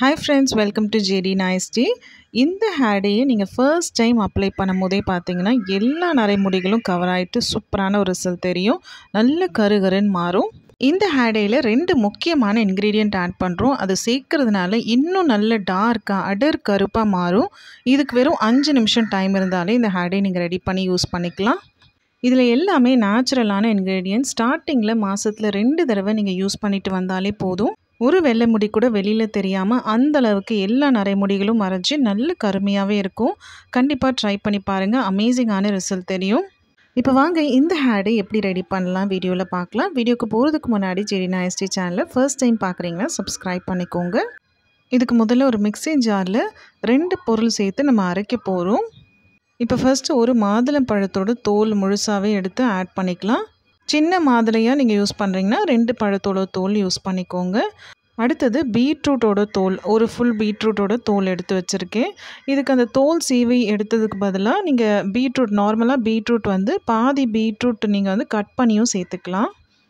Hi friends, welcome to JD Nice Tea. இந்த ஹேடையை நீங்கள் first time apply பண்ணும்போதே பார்த்தீங்கன்னா எல்லா நரைமுடிகளும் கவர் ஆகிட்டு சூப்பரான ஒரு ரிசல்ட் தெரியும். நல்ல கருகருன்னு மாறும். இந்த ஹேடையில் 2 முக்கியமான இன்க்ரீடியண்ட் ஆட் பண்ணுறோம். அது சேர்க்கறதுனால இன்னும் நல்ல டார்க்காக அடர் கருப்பாக மாறும். இதுக்கு வெறும் 5 நிமிஷம் டைம் இருந்தாலே இந்த ஹேடை நீங்கள் ரெடி பண்ணி யூஸ் பண்ணிக்கலாம். இதில் எல்லாமே நேச்சுரலான இன்க்ரீடியன்ட். ஸ்டார்டிங்கில் மாதத்தில் 2 தடவை நீங்கள் யூஸ் பண்ணிட்டு வந்தாலே போதும். ஒரு வெள்ளை முடி கூட வெளியில் தெரியாமல் அந்த அளவுக்கு எல்லா நரைமுடிகளும் மறைஞ்சி நல்ல கருமையாகவே இருக்கும். கண்டிப்பாக ட்ரை பண்ணி பாருங்கள், அமேசிங்கான ரிசல்ட் தெரியும். இப்போ வாங்க இந்த ஹேடை எப்படி ரெடி பண்ணலாம் வீடியோவில் பார்க்கலாம். வீடியோக்கு போகிறதுக்கு முன்னாடி JD Nice Tea சேனலை ஃபர்ஸ்ட் டைம் பார்க்குறீங்கன்னா சப்ஸ்கிரைப் பண்ணிக்கோங்க. இதுக்கு முதல்ல ஒரு மிக்ஸி ஜாரில் 2 பொருள் சேர்த்து நம்ம அரைக்க போகிறோம். இப்போ ஃபஸ்ட்டு ஒரு மாதுளம்பழத்தோட தோல் முழுசாகவே எடுத்து ஆட் பண்ணிக்கலாம். சின்ன மாதுளையாக நீங்கள் யூஸ் பண்ணுறீங்கன்னா 2 பழத்தோட தோல் யூஸ் பண்ணிக்கோங்க. அடுத்தது பீட்ரூட்டோட தோல், ஒரு ஃபுல் பீட்ரூட்டோட தோல் எடுத்து வச்சுருக்கேன். இதுக்கு அந்த தோல் சீவி எடுத்ததுக்கு பதிலாக நீங்கள் பீட்ரூட், நார்மலாக பீட்ரூட் பாதி பீட்ரூட் நீங்கள் கட் பண்ணியும் சேர்த்துக்கலாம்.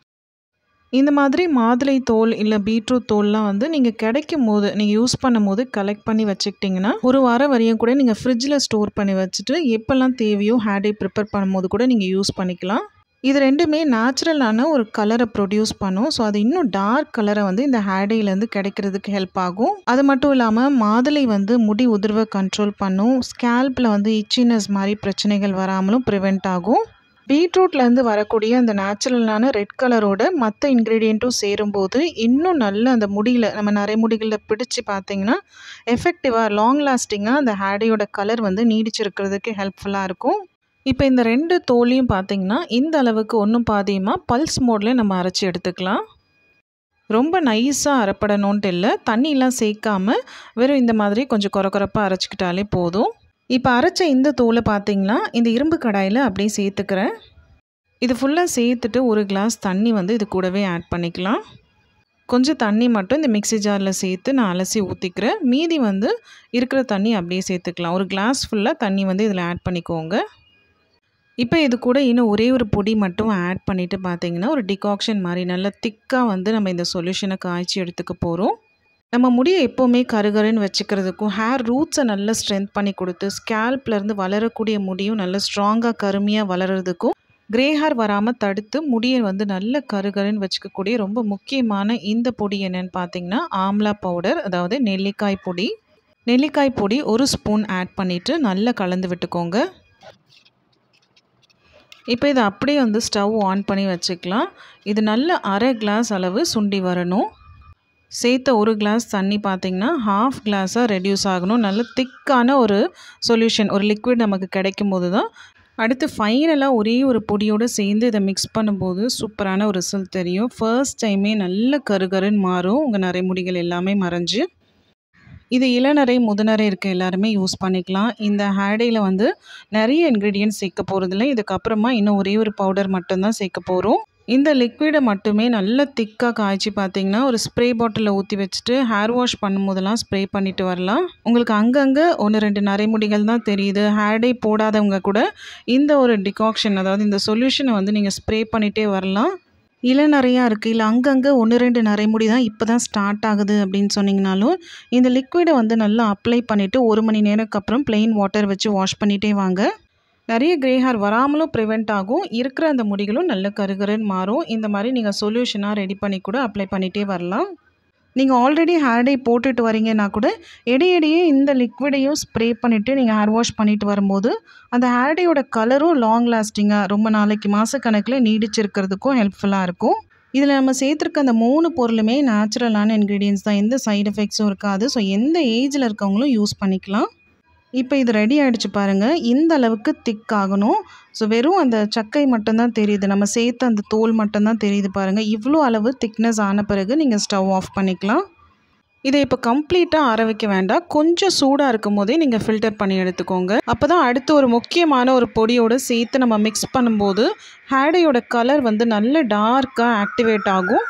இந்த மாதிரி மாதுளை தோல் இல்லை பீட்ரூட் தோல்லாம் நீங்கள் கிடைக்கும் போது, நீங்கள் யூஸ் பண்ணும் போது கலெக்ட் பண்ணி வச்சுக்கிட்டிங்கன்னா ஒரு வாரம் வரையும் கூட நீங்கள் ஃப்ரிட்ஜில் ஸ்டோர் பண்ணி வச்சுட்டு எப்போல்லாம் தேவையோ ஹேடை ப்ரிப்பேர் பண்ணும்போது கூட நீங்கள் யூஸ் பண்ணிக்கலாம். இது ரெண்டுமே நேச்சுரலான ஒரு கலரை ப்ரொடியூஸ் பண்ணும். ஸோ அது இன்னும் டார்க் கலரை இந்த ஹேடையிலேருந்து கிடைக்கிறதுக்கு ஹெல்ப் ஆகும். அது மட்டும் இல்லாமல் மாதுளை முடி உதிர்வை கண்ட்ரோல் பண்ணும். ஸ்கேல்பில் இச்சினஸ் மாதிரி பிரச்சனைகள் வராமலும் ப்ரிவெண்ட் ஆகும். பீட்ரூட்லேருந்து வரக்கூடிய அந்த நேச்சுரலான ரெட் கலரோட மற்ற இன்க்ரீடியண்ட்டும் சேரும்போது இன்னும் நல்ல அந்த முடியில், நம்ம நரைமுடிகளில் பிடிச்சி பார்த்தீங்கன்னா எஃபெக்டிவாக லாங் லாஸ்டிங்காக அந்த ஹேடையோட கலர் நீடிச்சிருக்கிறதுக்கு ஹெல்ப்ஃபுல்லாக இருக்கும். இப்போ இந்த 2 தோலையும் பார்த்தீங்கன்னா இந்த அளவுக்கு ஒன்றும் பாதியமாக பல்ஸ் மோடில் நம்ம அரைச்சி எடுத்துக்கலாம். ரொம்ப நைஸாக அரைப்படணுன்ட்டு இல்லை, தண்ணியெலாம் சேர்க்காமல் வெறும் இந்த மாதிரி கொஞ்சம் கொரப்பாக அரைச்சிக்கிட்டாலே போதும். இப்போ அரைச்ச இந்த தோலை பார்த்தீங்கன்னா இந்த இரும்பு கடாயில் அப்படியே சேர்த்துக்கிறேன். இது ஃபுல்லாக சேர்த்துட்டு ஒரு கிளாஸ் தண்ணி இது கூடவே ஆட் பண்ணிக்கலாம். கொஞ்சம் தண்ணி மட்டும் இந்த மிக்ஸி ஜாரில் சேர்த்து நான் அலசி ஊற்றிக்கிறேன். மீதி இருக்கிற தண்ணி அப்படியே சேர்த்துக்கலாம். ஒரு கிளாஸ் ஃபுல்லாக தண்ணி இதில் ஆட் பண்ணிக்கோங்க. இப்போ இது கூட இன்னும் ஒரே ஒரு பொடி மட்டும் ஆட் பண்ணிவிட்டு பார்த்தீங்கன்னா ஒரு டிகாக்ஷன் மாதிரி நல்லா திக்காக நம்ம இந்த சொல்யூஷனை காய்ச்சி எடுத்துக்க போகிறோம். நம்ம முடியை எப்போவுமே கருகருன்னு வச்சுக்கிறதுக்கும் ஹேர் ரூட்ஸை நல்லா ஸ்ட்ரென்த் பண்ணி கொடுத்து ஸ்கேல்ப்லேருந்து வளரக்கூடிய முடியும் நல்லா ஸ்ட்ராங்காக கருமையாக வளர்கிறதுக்கும் கிரே ஹேர் வராமல் தடுத்து முடியை நல்ல கருகருன்னு வச்சுக்கக்கூடிய ரொம்ப முக்கியமான இந்த பொடி என்னென்னு பார்த்தீங்கன்னா ஆம்லா பவுடர், அதாவது நெல்லிக்காய் பொடி. நெல்லிக்காய் பொடி 1 ஸ்பூன் ஆட் பண்ணிவிட்டு நல்லா கலந்து விட்டுக்கோங்க. இப்போ இதை அப்படியே ஸ்டவ் ஆன் பண்ணி வச்சுக்கலாம். இது நல்ல அரை கிளாஸ் அளவு சுண்டி வரணும். சேர்த்த 1 கிளாஸ் தண்ணி பார்த்திங்கன்னா 1/2 கிளாஸாக ரெடியூஸ் ஆகணும். நல்ல திக்கான ஒரு சொல்யூஷன், ஒரு லிக்விட் நமக்கு கிடைக்கும் போது தான் அடுத்து ஃபைனலாக ஒரே ஒரு பொடியோடு சேர்ந்து இதை மிக்ஸ் பண்ணும்போது சூப்பரான ஒரு ரிசல்ட் தெரியும். ஃபர்ஸ்ட் டைமே நல்ல கருகருன்னு மாறும் உங்கள் நரைமுடிகள் எல்லாமே மறைஞ்சு. இது இளநரை முதுநரை இருக்க எல்லாருமே யூஸ் பண்ணிக்கலாம். இந்த ஹேடையில் நிறைய இன்க்ரீடியன்ட்ஸ் சேர்க்க போகிறதில்ல. இதுக்கப்புறமா இன்னும் ஒரே ஒரு பவுடர் மட்டும்தான் சேர்க்க போகிறோம். இந்த லிக்விடை மட்டுமே நல்லா திக்காக காய்ச்சி பார்த்தீங்கன்னா ஒரு ஸ்ப்ரே பாட்டிலில் ஊற்றி வச்சுட்டு ஹேர் வாஷ் பண்ணும்போதெல்லாம் ஸ்ப்ரே பண்ணிட்டு வரலாம். உங்களுக்கு அங்கங்கே 1-2 நரைமுடிகள் தான் தெரியுது, ஹேடை போடாதவங்க கூட இந்த ஒரு டிகாக்ஷன், அதாவது இந்த சொல்யூஷனை நீங்கள் ஸ்ப்ரே பண்ணிகிட்டே வரலாம். இளநரையாக இருக்குது, இல்லை அங்கங்கே 1-2 நரைமுடி தான் இப்போ தான் ஸ்டார்ட் ஆகுது அப்படின்னு சொன்னிங்கனாலும் இந்த லிக்விடை நல்லா அப்ளை பண்ணிவிட்டு 1 மணி நேரத்துக்கு அப்புறம் ப்ளெயின் வாட்டர் வச்சு வாஷ் பண்ணிகிட்டே வாங்க. நிறைய கிரே ஹேர் வராமலும் ப்ரிவெண்ட் ஆகும். இருக்கிற அந்த முடிகளும் நல்ல கருகருன்னு மாறும். இந்த மாதிரி நீங்கள் சொல்யூஷனாக ரெடி பண்ணி கூட அப்ளை பண்ணிகிட்டே வரலாம். நீங்கள் ஆல்ரெடி ஹேடை போட்டுட்டு வரீங்கன்னா கூட இடையிடையே இந்த லிக்விடையும் ஸ்ப்ரே பண்ணிவிட்டு நீங்கள் ஹேர் வாஷ் பண்ணிட்டு வரும்போது அந்த ஹேடையோட கலரும் லாங் லாஸ்டிங்காக ரொம்ப நாளைக்கு மாதக்கணக்கில் நீடிச்சிருக்கிறதுக்கும் ஹெல்ப்ஃபுல்லாக இருக்கும். இதில் நம்ம சேர்த்துருக்க அந்த 3 பொருளுமே நேச்சுரலான இன்க்ரீடியன்ஸ் தான், எந்த சைடு எஃபெக்ட்ஸும் இருக்காது. ஸோ எந்த ஏஜில் இருக்கவங்களும் யூஸ் பண்ணிக்கலாம். இப்போ இது ரெடி ஆகிடுச்சு பாருங்கள், இந்த அளவுக்கு திக் ஆகணும். ஸோ வெறும் அந்த சக்கை மட்டும்தான் தெரியுது, நம்ம சேர்த்து அந்த தோல் மட்டும்தான் தெரியுது பாருங்கள். இவ்வளோ அளவு திக்னஸ் ஆன பிறகு நீங்கள் ஸ்டவ் ஆஃப் பண்ணிக்கலாம். இதை இப்போ கம்ப்ளீட்டாக ஆற வைக்க வேண்டாம், கொஞ்சம் சூடாக இருக்கும் போதே நீங்கள் ஃபில்டர் பண்ணி எடுத்துக்கோங்க. அப்போ தான் அடுத்து ஒரு முக்கியமான ஒரு பொடியோடு சேர்த்து நம்ம மிக்ஸ் பண்ணும்போது ஹேடையோட கலர் நல்ல டார்க்காக ஆக்டிவேட் ஆகும்.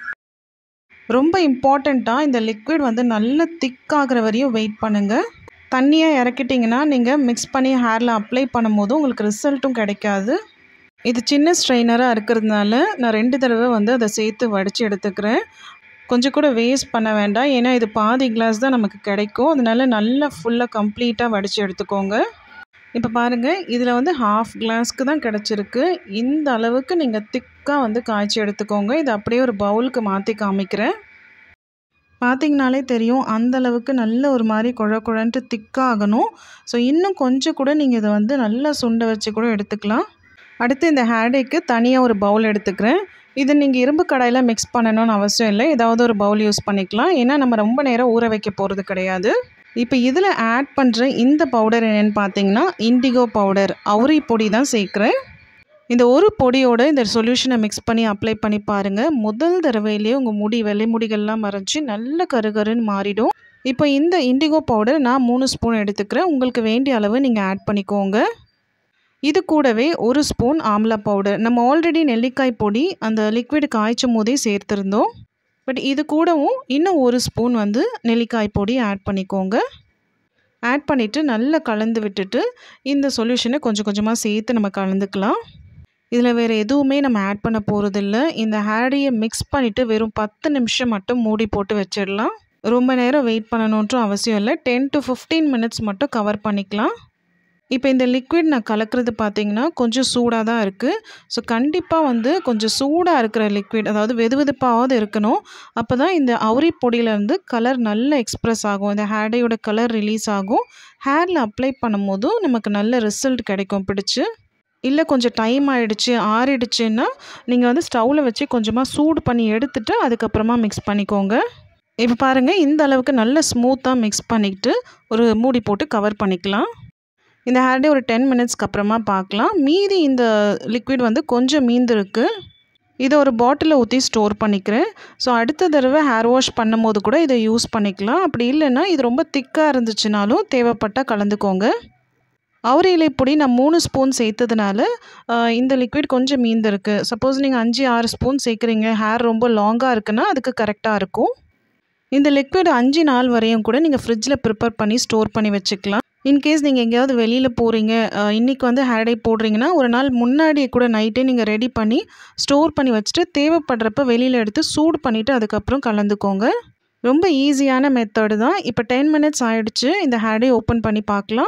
ரொம்ப இம்பார்ட்டண்ட்டாக இந்த லிக்விட் நல்ல திக் ஆகிற வரையும் வெயிட் பண்ணுங்கள். தண்ணியாக இறக்கிட்டிங்கன்னா நீங்கள் மிக்ஸ் பண்ணி ஹேரில் அப்ளை பண்ணும்போது உங்களுக்கு ரிசல்ட்டும் கிடைக்காது. இது சின்ன ஸ்ட்ரெயினராக இருக்கிறதுனால நான் 2 தடவை அதை சேர்த்து வடித்து எடுத்துக்கிறேன். கொஞ்சம் கூட வேஸ்ட் பண்ண வேண்டாம். ஏன்னா இது பாதி கிளாஸ் தான் நமக்கு கிடைக்கும். அதனால நல்லா ஃபுல்லாக கம்ப்ளீட்டாக வடித்து எடுத்துக்கோங்க. இப்போ பாருங்கள், இதில் வந்து 1/2 கிளாஸ்க்கு தான் கிடச்சிருக்கு. இந்த அளவுக்கு நீங்கள் திக்காக வந்து காய்ச்சி எடுத்துக்கோங்க. இதை அப்படியே ஒரு பவுலுக்கு மாற்றி காமிக்கிறேன். பார்த்திங்கனாலே தெரியும், அந்த அளவுக்கு நல்ல ஒரு மாதிரி குழ குழன்ட்டு திக்காக ஆகணும். ஸோ இன்னும் கொஞ்சம் கூட நீங்கள் இதை வந்து நல்லா சுண்ட வச்சு கூட எடுத்துக்கலாம். அடுத்து இந்த ஹேர்டேக்கு தனியாக ஒரு பவுல் எடுத்துக்கிறேன். இது நீங்கள் இரும்பு கடாயில் மிக்ஸ் பண்ணணும்னு அவசியம் இல்லை. ஏதாவது ஒரு பவுல் யூஸ் பண்ணிக்கலாம். ஏன்னா நம்ம ரொம்ப நேரம் ஊற வைக்க போகிறது கிடையாது. இப்போ இதில் ஆட் பண்ணுற இந்த பவுடர் என்னென்னு பார்த்தீங்கன்னா, இண்டிகோ பவுடர், அவுரி பொடி தான் சேர்க்குறேன். இந்த ஒரு பொடியோட இந்த சொல்யூஷனை மிக்ஸ் பண்ணி அப்ளை பண்ணி பாருங்கள். முதல் தடவையிலேயே உங்கள் முடி வெள்ளை முடிகள்லாம் மறைஞ்சி நல்ல கருகருன்னு மாறிடும். இப்போ இந்த இண்டிகோ பவுடர் நான் 3 ஸ்பூன் எடுத்துக்கிறேன். உங்களுக்கு வேண்டிய அளவு நீங்கள் ஆட் பண்ணிக்கோங்க. இது கூடவே 1 ஸ்பூன் ஆம்லா பவுடர். நம்ம ஆல்ரெடி நெல்லிக்காய் பொடி அந்த லிக்விட் காய்ச்சும் போதே சேர்த்துருந்தோம். பட் இது கூடவும் இன்னும் 1 ஸ்பூன் வந்து நெல்லிக்காய் பொடி ஆட் பண்ணிக்கோங்க. ஆட் பண்ணிவிட்டு நல்லா கலந்து விட்டுட்டு இந்த சொல்யூஷனை கொஞ்சம் கொஞ்சமாக சேர்த்து நம்ம கலந்துக்கலாம். இதில் வேறு எதுவுமே நம்ம ஆட் பண்ண போகிறதில்ல. இந்த ஹேர்டையை மிக்ஸ் பண்ணிவிட்டு வெறும் 10 நிமிஷம் மட்டும் மூடி போட்டு வச்சிடலாம். ரொம்ப நேரம் வெயிட் பண்ணணுன்றும் அவசியம் இல்லை. 10 to 15 மினிட்ஸ் மட்டும் கவர் பண்ணிக்கலாம். இப்போ இந்த லிக்விட் நான் கலக்கிறது பார்த்திங்கன்னா கொஞ்சம் சூடாக தான் இருக்குது. ஸோ கண்டிப்பாக வந்து கொஞ்சம் சூடாக இருக்கிற லிக்விட், அதாவது வெதுவெதுப்பாவது இருக்கணும். அப்போ தான் இந்த அவுரி பொடியிலேருந்து கலர் நல்ல எக்ஸ்ப்ரெஸ் ஆகும். இந்த ஹேர்டையோட கலர் ரிலீஸ் ஆகும். ஹேரில் அப்ளை பண்ணும்போதும் நமக்கு நல்ல ரிசல்ட் கிடைக்கும் பிடிச்சி. இல்லை கொஞ்சம் டைம் ஆகிடுச்சு, ஆறிடுச்சுன்னா நீங்கள் வந்து ஸ்டவ்வில் வச்சு கொஞ்சமாக சூடு பண்ணி எடுத்துகிட்டு அதுக்கப்புறமா மிக்ஸ் பண்ணிக்கோங்க. இப்போ பாருங்கள், இந்த அளவுக்கு நல்ல ஸ்மூத்தாக மிக்ஸ் பண்ணிக்கிட்டு ஒரு மூடி போட்டு கவர் பண்ணிக்கலாம். இந்த ஹேர்டே ஒரு 10 மினிட்ஸ்க்கு அப்புறமா பார்க்கலாம். மீதி இந்த லிக்விட் வந்து கொஞ்சம் மீந்திருக்கு. இதை ஒரு பாட்டிலில் ஊற்றி ஸ்டோர் பண்ணிக்கிறேன். ஸோ அடுத்த தடவை ஹேர் வாஷ் பண்ணும்போது கூட இதை யூஸ் பண்ணிக்கலாம். அப்படி இல்லைன்னா இது ரொம்ப திக்காக இருந்துச்சுனாலும் தேவைப்பட்டால் கலந்துக்கோங்க. அவுரி இலை பொடி நான் 3 ஸ்பூன் சேர்த்ததுனால இந்த லிக்விட் கொஞ்சம் மீந்திருக்கு. சப்போஸ் நீங்கள் 5-6 ஸ்பூன் சேர்க்குறீங்க, ஹேர் ரொம்ப லாங்காக இருக்குன்னா அதுக்கு கரெக்டாக இருக்கும். இந்த லிக்விட் 5 நாள் வரையும் கூட நீங்கள் ஃப்ரிட்ஜில் ப்ரிப்பேர் பண்ணி ஸ்டோர் பண்ணி வச்சுக்கலாம். இன்கேஸ் நீங்கள் எங்கேயாவது வெளியில் போகிறீங்க, இன்றைக்கி வந்து ஹேர் டை போடுறீங்கன்னா ஒரு நாள் முன்னாடியே கூட நைட்டே நீங்கள் ரெடி பண்ணி ஸ்டோர் பண்ணி வச்சுட்டு தேவைப்படுறப்ப வெளியில் எடுத்து சூடு பண்ணிவிட்டு அதுக்கப்புறம் கலந்துக்கோங்க. ரொம்ப ஈஸியான மெத்தடு தான். இப்போ 10 மினிட்ஸ் ஆகிடுச்சு. இந்த ஹேர் டை ஓப்பன் பண்ணி பார்க்கலாம்.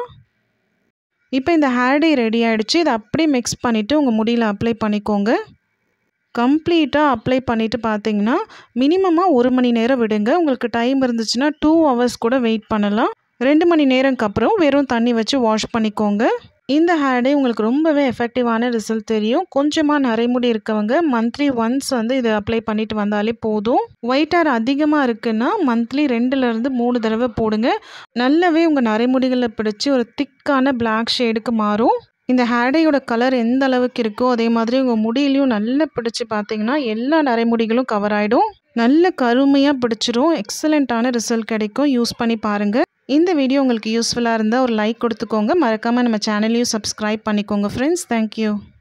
இப்போ இந்த ஹேர் டை ரெடி ஆகிடுச்சு. இதை அப்படியே மிக்ஸ் பண்ணிவிட்டு உங்கள் முடியில் அப்ளை பண்ணிக்கோங்க. கம்ப்ளீட்டாக அப்ளை பண்ணிவிட்டு பார்த்தீங்கன்னா மினிமமாக 1 மணி நேரம் விடுங்க. உங்களுக்கு டைம் இருந்துச்சுன்னா 2 ஹவர்ஸ் கூட வெயிட் பண்ணலாம். 2 மணி நேரம்க்கு அப்புறம் வெறும் தண்ணி வச்சு வாஷ் பண்ணிக்கோங்க. இந்த ஹேர் டை உங்களுக்கு ரொம்பவே எஃபெக்டிவான ரிசல்ட் தெரியும். கொஞ்சமாக நரைமுடி இருக்கவங்க மந்த்லி ஒன்ஸ் வந்து இதை அப்ளை பண்ணிட்டு வந்தாலே போதும். ஒயிட் ஹேர் அதிகமாக இருக்குன்னா மந்த்லி 2லேருந்து 3 தடவை போடுங்க. நல்லாவே உங்கள் நரைமுடிகளில் பிடிச்சி ஒரு திக்கான பிளாக் ஷேடுக்கு மாறும். இந்த ஹேர் டையோட கலர் எந்த அளவுக்கு இருக்கோ அதே மாதிரி உங்கள் முடியிலையும் நல்லா பிடிச்சி பார்த்தீங்கன்னா எல்லா நரைமுடிகளும் கவர் ஆகிடும். நல்ல கருமையாக பிடிச்சிரும். எக்ஸலண்ட்டான ரிசல்ட் கிடைக்கும். யூஸ் பண்ணி பாருங்கள். இந்த வீடியோ உங்களுக்கு யூஸ்ஃபுல்லாக இருந்தால் ஒரு லைக் கொடுத்துக்கோங்க. மறக்காமல் நம்ம சேனலையும் சப்ஸ்கிரைப் பண்ணிக்கோங்க ஃப்ரெண்ட்ஸ். தேங்க்யூ.